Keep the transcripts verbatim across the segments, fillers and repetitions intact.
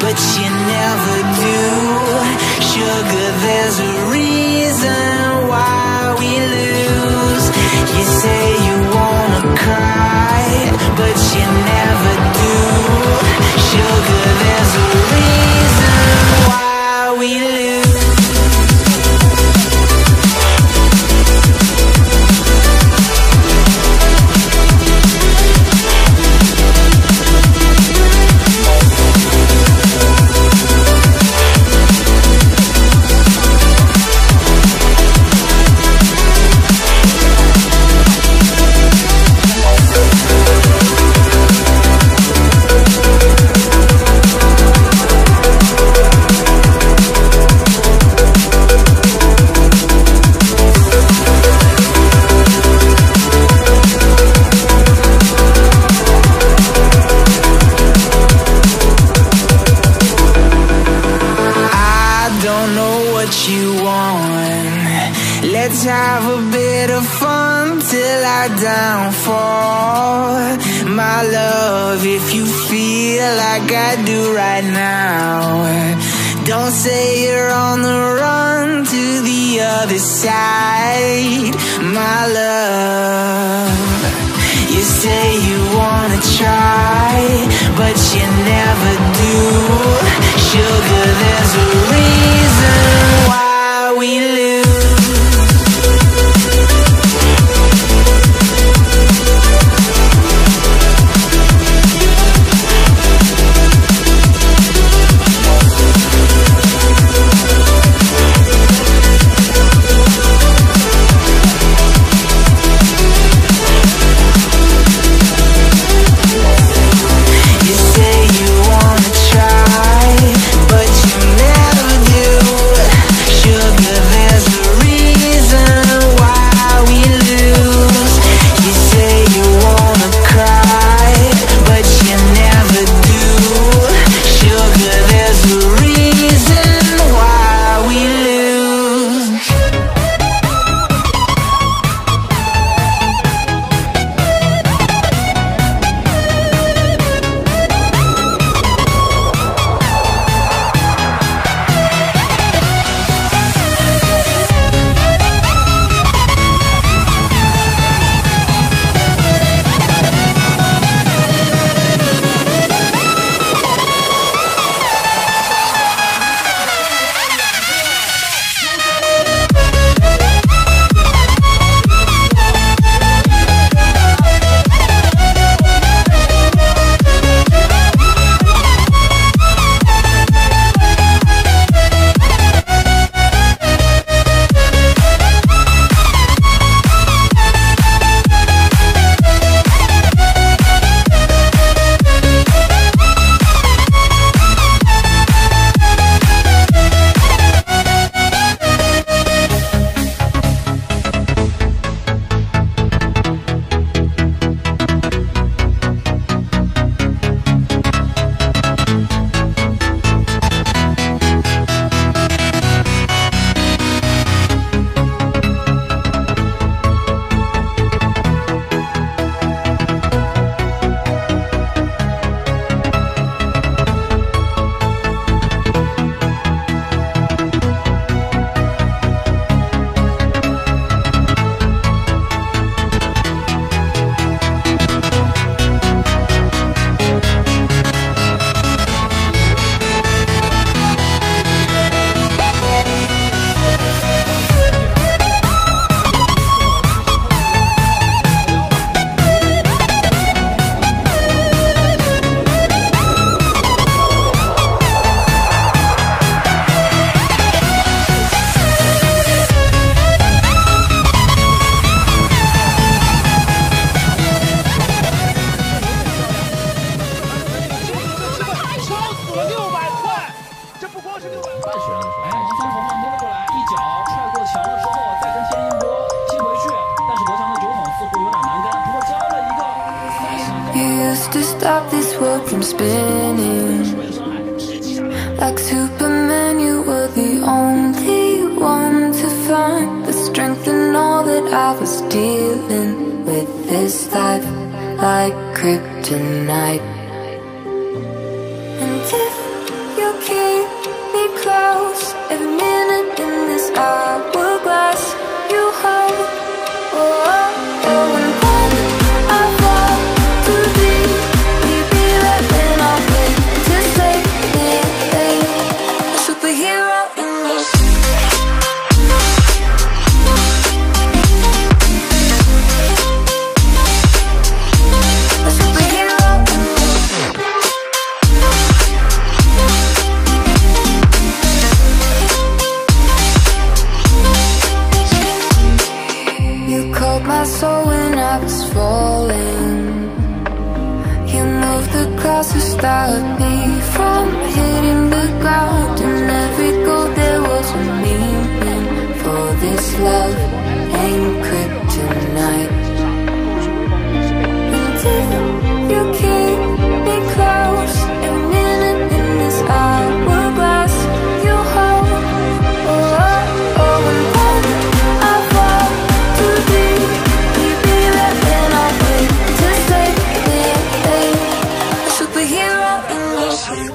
but you never do. Sugar, there's a reason why we lose. You say you wanna cry, but you never do. Sugar, there's a reason why we lose. Let's have a bit of fun till I downfall. My love, if you feel like I do right now, don't say you're on the run to the other side. My love, you say you wanna try, but you never do. Sugar, there's a reason why we lose. To stop this world from spinning. Like Superman, you were the only one to find the strength in all that I was dealing with this life, like kryptonite. And if you keep me close. Every minute in this hourglass you hold. Oh, oh, oh, and when I fall too deep, will you be there when I wait to save me? A superhero in me. A superhero in me. You called my soul when I was falling. You moved the clouds to stop me from hitting the ground. And every goal there was a meaning. For this love ain't kryptonite. And if you keep me close, every minute in this hourglass you hold. Oh, oh, oh, and when I fall too deep, will you be there when I wait to save me? A superhero in me.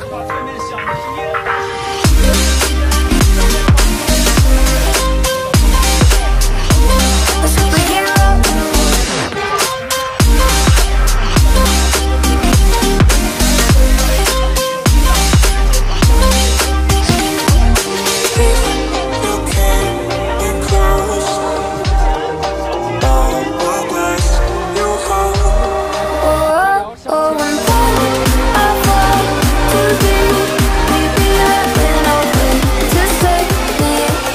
A superhero in me. Oh, oh, and when I fall too deep, will you be there when I wait to save me?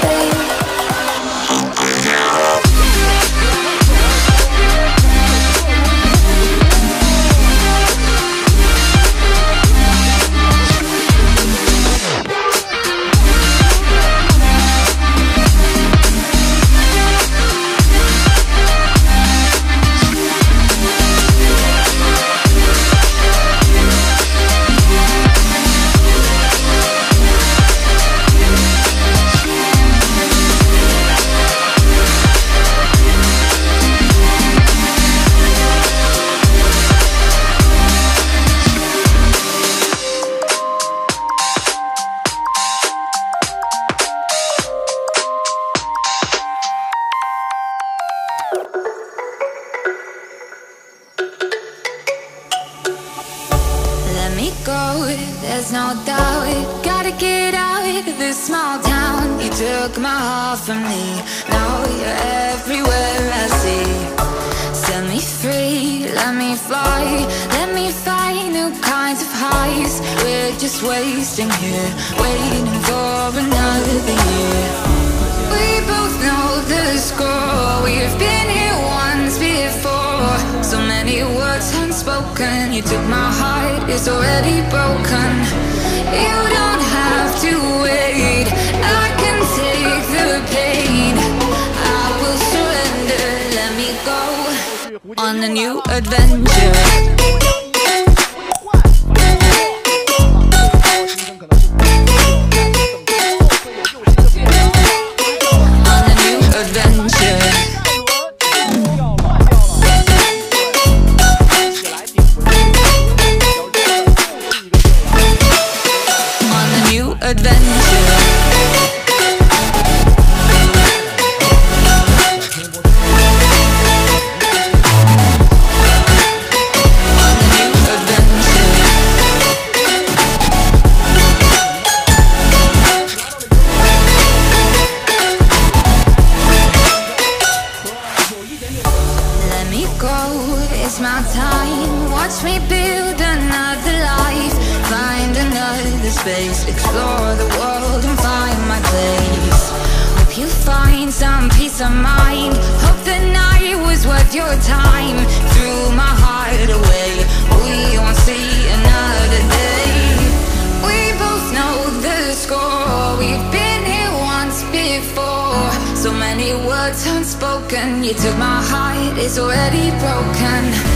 Let me go, there's no doubt. Gotta get out of this small town. You took my heart from me, now you're everywhere I see. Set me free, let me fly. Let me find new kinds of highs. We're just wasting here, waiting for another year. We both know the score. We've been here once before. So many words unspoken. You took my heart, it's already broken. You don't have to wait, I can take the pain. I will surrender, let me go on a new adventure. On a new adventure. On a new adventure. It's my time, watch me build another life. Find another space, explore the world and find my place. Hope you find some peace of mind. Hope the night was worth your time. Threw my heart away, we won't see another day. We both know the score, we've been here once before. So many words unspoken. You took my heart, it's already broken.